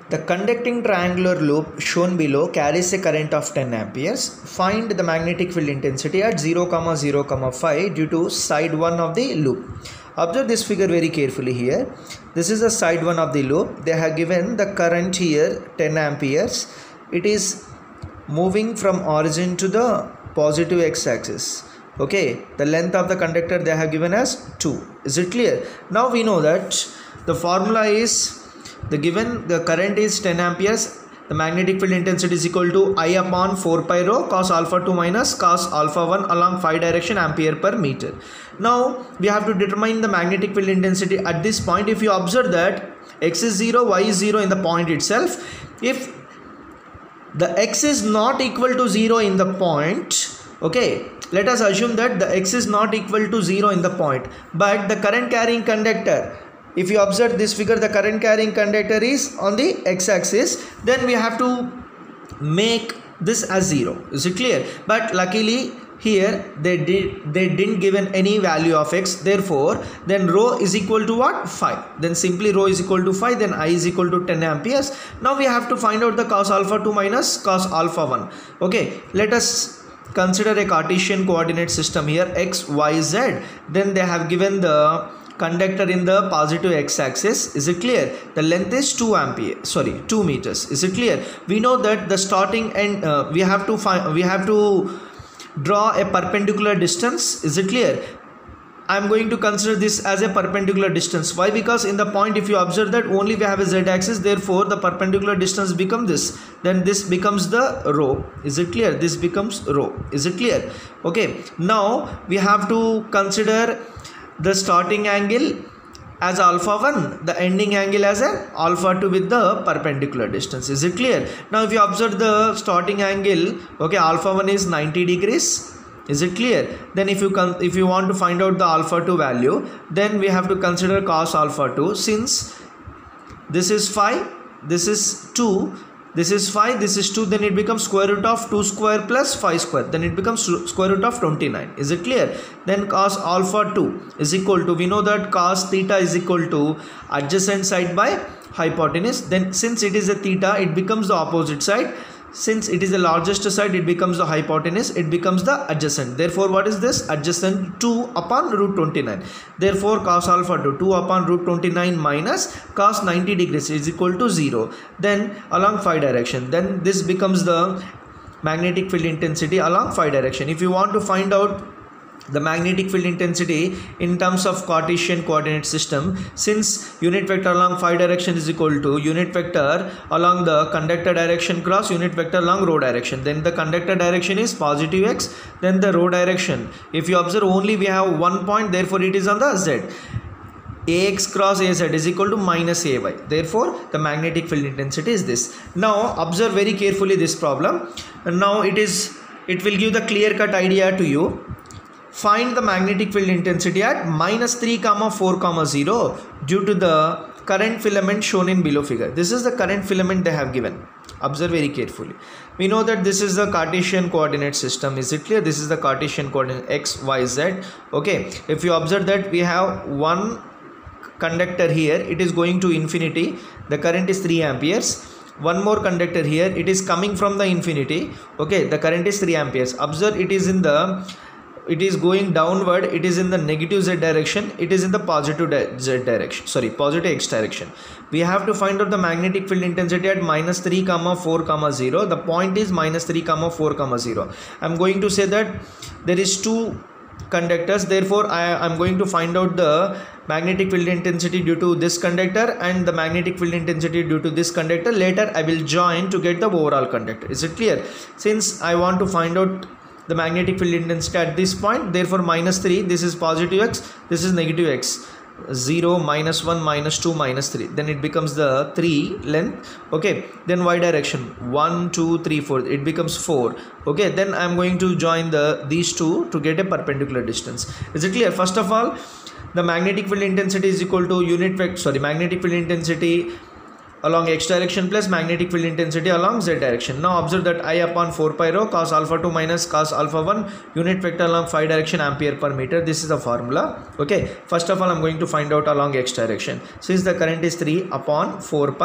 The conducting triangular loop shown below carries a current of 10 amperes. Find the magnetic field intensity at 0, 0, 5 due to side 1 of the loop. Observe this figure very carefully here. This is the side 1 of the loop. They have given the current here 10 amperes. It is moving from origin to the positive x-axis. Okay, the length of the conductor they have given as 2. Is it clear? Now we know that the formula is the current is 10 amperes. The magnetic field intensity is equal to I upon 4 pi rho cos alpha 2 minus cos alpha 1 along phi direction ampere per meter. Now we have to determine the magnetic field intensity at this point. If you observe that x is 0, y is 0 in the point itself, if the x is not equal to 0 in the point, okay, let us assume that the x is not equal to 0 in the point, but the current carrying conductor, if you observe this figure, the current carrying conductor is on the x-axis, then we have to make this as 0. Is it clear? But luckily here they didn't given any value of x, therefore then rho is equal to what? Phi. Then simply rho is equal to phi, then I is equal to 10 amperes. Now we have to find out the cos alpha 2 minus cos alpha 1. Okay, let us consider a Cartesian coordinate system here, x, y, z. Then they have given the conductor in the positive x-axis. Is it clear? The length is 2 meters. Is it clear? We know that the starting end we have to draw a perpendicular distance. Is it clear? I am going to consider this as a perpendicular distance. Why? Because in the point, if you observe that only we have a z-axis, therefore the perpendicular distance becomes this. Then this becomes the rho. Is it clear? This becomes rho. Is it clear? Okay. Now we have to consider the starting angle as alpha 1, the ending angle as an alpha 2 with the perpendicular distance. Is it clear? Now if you observe the starting angle, okay, alpha 1 is 90 degrees. Is it clear? Then if you want to find out the alpha 2 value, then we have to consider cos alpha 2. Since this is phi, this is 2, this is phi, this is 2, then it becomes square root of 2 square plus phi square, then it becomes square root of 29. Is it clear? Then cos alpha 2 is equal to, we know that cos theta is equal to adjacent side by hypotenuse. Then since it is a theta, it becomes the opposite side. Since it is the largest side, it becomes the hypotenuse, it becomes the adjacent. Therefore what is this? Adjacent 2 upon root 29. Therefore cos alpha 2 upon root 29 minus cos 90 degrees is equal to 0. Then along phi direction, then this becomes the magnetic field intensity along phi direction. If you want to find out the magnetic field intensity in terms of Cartesian coordinate system, since unit vector along phi direction is equal to unit vector along the conductor direction cross unit vector along rho direction, then the conductor direction is positive x, then the rho direction, if you observe only we have one point, therefore it is on the z. Ax cross az is equal to minus ay, therefore the magnetic field intensity is this. Now observe very carefully this problem, and now it will give the clear cut idea to you. Find the magnetic field intensity at minus 3, 4, 0 due to the current filament shown in below figure. This is the current filament they have given. Observe very carefully. We know that this is the Cartesian coordinate system. Is it clear? This is the Cartesian coordinate x, y, z. Okay. If you observe that we have one conductor here, it is going to infinity. The current is 3 amperes. One more conductor here, it is coming from the infinity. Okay. The current is 3 amperes. Observe it is going downward, it is in the negative z direction, it is in the positive z direction, positive x direction. We have to find out the magnetic field intensity at minus 3, 4, 0. The point is minus 3, 4, 0. I am going to say that there is 2 conductors, therefore I am going to find out the magnetic field intensity due to this conductor and the magnetic field intensity due to this conductor. Later I will join to get the overall conductor. Is it clear? Since I want to find out the magnetic field intensity at this point, therefore minus 3, this is positive x, this is negative x, 0, minus 1, minus 2, minus 3, then it becomes the 3 length. Okay, then y direction 1, 2, 3, 4, it becomes 4. Okay, then I am going to join these two to get a perpendicular distance. Is it clear? First of all, the magnetic field intensity is equal to magnetic field intensity along x direction plus magnetic field intensity along z direction. Now observe that I upon 4 pi rho cos alpha 2 minus cos alpha 1 unit vector along phi direction ampere per meter. This is the formula. Okay, first of all I am going to find out along x direction. Since the current is 3 upon 4 pi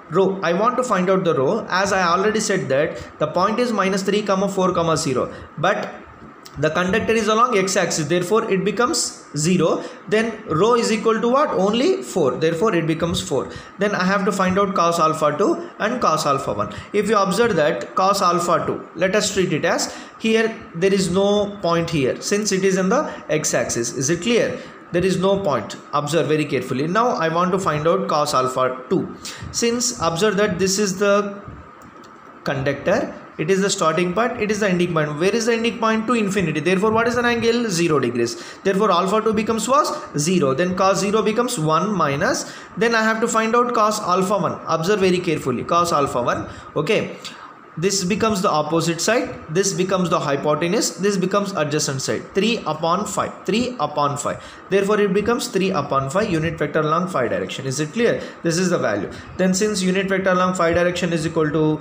rho. I want to find out the rho. As I already said that the point is minus 3 comma 4 comma 0, but the conductor is along x-axis, therefore it becomes 0. Then rho is equal to what? Only 4, therefore it becomes 4. Then I have to find out cos alpha 2 and cos alpha 1. If you observe that cos alpha 2, let us treat it as, here there is no point here since it is in the x-axis. Is it clear? There is no point. Observe very carefully. Now I want to find out cos alpha 2. Since observe that this is the conductor, it is the starting point, it is the ending point. Where is the ending point? To infinity. Therefore what is an angle? 0 degrees. Therefore alpha 2 becomes was 0. Then cos 0 becomes 1 minus. Then I have to find out cos alpha 1. Observe very carefully. Cos alpha 1. Okay. This becomes the opposite side. This becomes the hypotenuse. This becomes adjacent side. 3 upon 5. 3 upon 5. Therefore it becomes 3 upon 5 unit vector along phi direction. Is it clear? This is the value. Then since unit vector along phi direction is equal to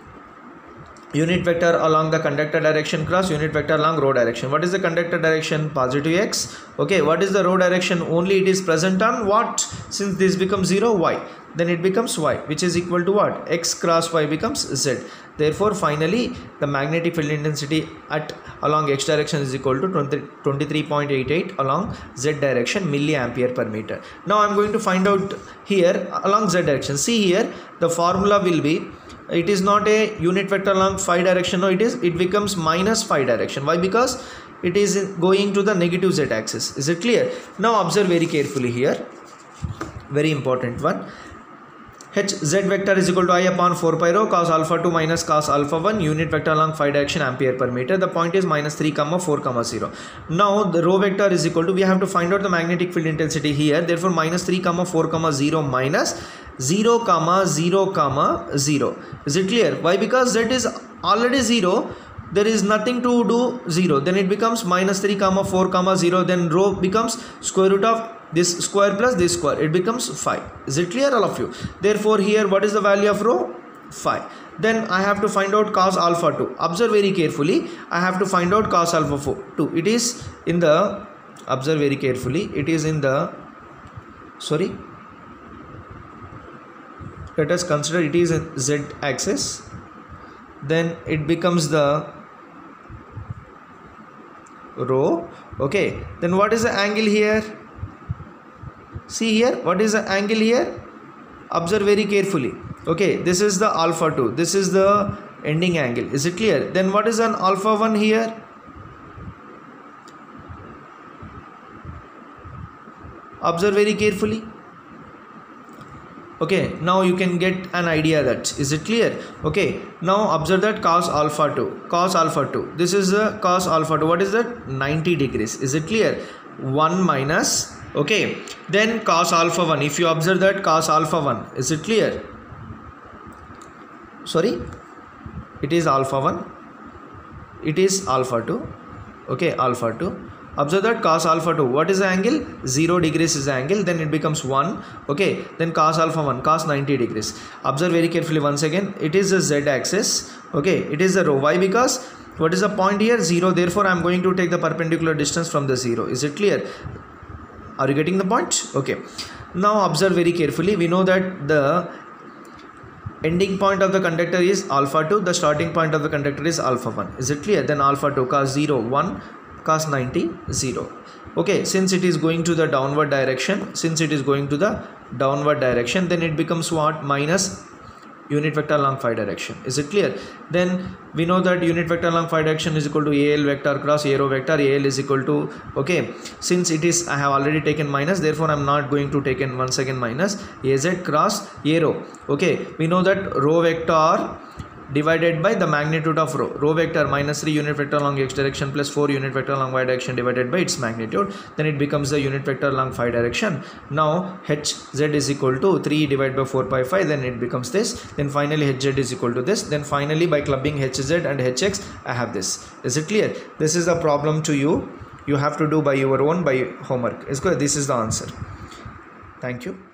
unit vector along the conductor direction cross unit vector along rho direction. What is the conductor direction? Positive x. Okay, what is the rho direction? Only it is present on what? Since this becomes 0, y. Then it becomes y, which is equal to what? X cross y becomes z. Therefore finally the magnetic field intensity at along x direction is equal to 23.88 along z direction milliampere per meter. Now I am going to find out here along z direction. See here, the formula will be, it is not a unit vector along phi direction. No, it becomes minus phi direction. Why? Because it is going to the negative z axis. Is it clear? Now observe very carefully here, very important one. H z vector is equal to I upon 4 pi rho cos alpha 2 minus cos alpha 1 unit vector along phi direction ampere per meter. The point is minus 3 comma 4 comma 0. Now the rho vector is equal to, we have to find out the magnetic field intensity here. Therefore minus 3 comma 4 comma 0 minus 0 comma 0 comma 0. Is it clear? Why? Because z is already 0. There is nothing to do 0. Then it becomes minus 3 comma 4 comma 0. Then rho becomes square root of this square plus this square. It becomes 5. Is it clear, all of you? Therefore here what is the value of rho? 5. Then I have to find out cos alpha 2. Observe very carefully. I have to find out cos alpha 2. It is in the, observe very carefully, it is in the, sorry, let us consider it is in z axis. Then it becomes the rho. Okay, then what is the angle here? See here, what is the angle here? Observe very carefully. Okay, this is the alpha 2, this is the ending angle. Is it clear? Then what is an alpha 1 here? Observe very carefully. Okay, now you can get an idea that, is it clear? Okay, now observe that cos alpha 2, cos alpha 2, this is the cos alpha 2, what is that? 90 degrees. Is it clear? 1 minus, okay, then cos alpha 1, if you observe that cos alpha 1, is it clear? Sorry, it is alpha 1, it is alpha 2, okay, alpha 2. Observe that cos alpha 2, what is the angle? 0 degrees is the angle, then it becomes 1, okay, then cos alpha 1, cos 90 degrees. Observe very carefully once again, it is the z axis, okay, it is the rho. Why? Because what is the point here? 0, therefore I am going to take the perpendicular distance from the 0. Is it clear? Are you getting the point? Okay, now observe very carefully. We know that the ending point of the conductor is alpha 2, the starting point of the conductor is alpha 1. Is it clear? Then alpha 2, cos 0, 1, cos 90, 0. Okay, since it is going to the downward direction, then it becomes what? Minus unit vector along phi direction. Is it clear? Then we know that unit vector along phi direction is equal to AL vector cross A rho vector. AL is equal to, okay, since it is, I have already taken minus, therefore I am not going to take in once again minus AZ cross A rho. Okay, we know that rho vector divided by the magnitude of rho. Rho vector minus 3 unit vector along x direction plus 4 unit vector along y direction divided by its magnitude. Then it becomes the unit vector along phi direction. Now hz is equal to 3 divided by 4 pi phi. Then it becomes this. Then finally hz is equal to this. Then finally by clubbing hz and hx I have this. Is it clear? This is a problem to you. You have to do by your own by homework. Is good. This is the answer. Thank you.